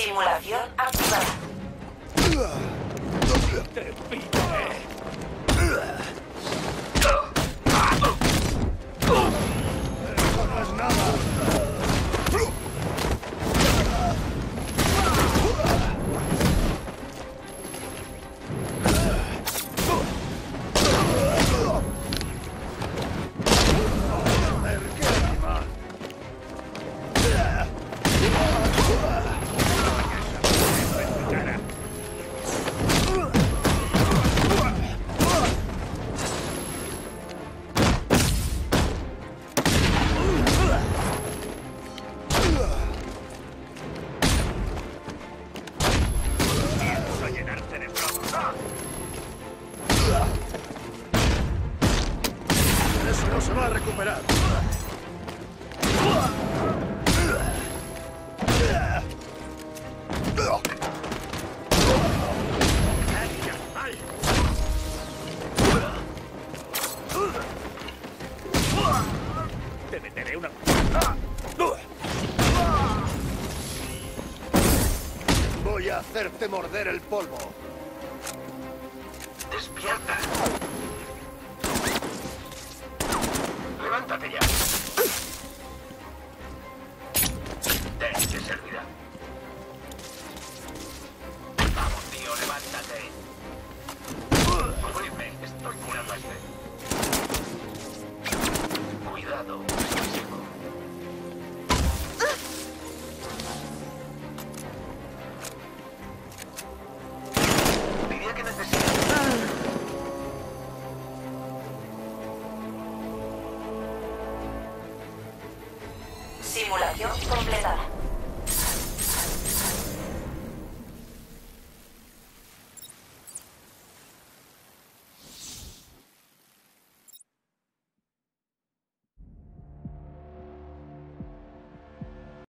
Simulación activada. ¡Te pillaré! ¡Eso no es nada! Pienso llenarte de plomo. Eso no se va a recuperar. Te meteré una... Voy a hacerte morder el polvo. ¡Despierta! ¡Levántate ya! Ten que servirá. Vamos, tío, levántate. Oíme, estoy curando a este.